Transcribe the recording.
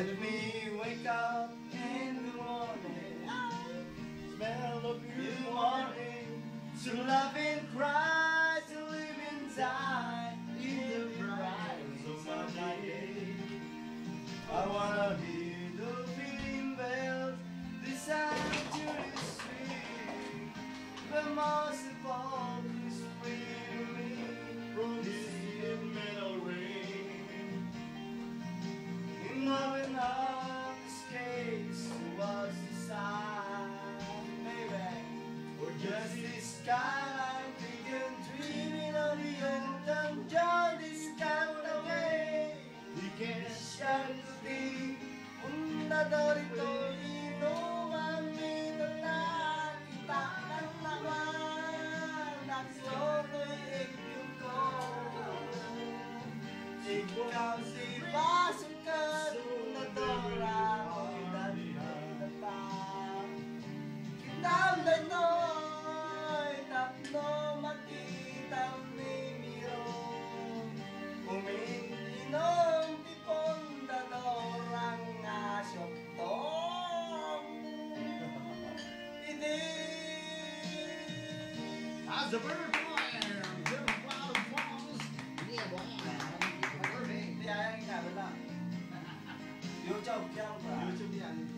Let me wake up in the morning, smell of you morning, to love and cry, to live and die in the brightness of my day. I wanna hear the beating bells, the sound to the street, but most of all is freeing me from this metal ring. In loving up the skates was the sign, baby, or just this skyline, pigeon dreaming of the autumn, joy this kind of way. We can shine to be Undadorito inuwami na lang kita ng naman at soto'y ikyong ko. Ikaw si Basukat na dorang nagtatang Kinamdan no'y tapno makitang nimiro Umintinong tipon na dorang asyok tong Hindi How's the bird flying? Give a cloud of applause. Yeah, boy. Hindi ayaw nga wala YouTube yan ba? YouTube yan.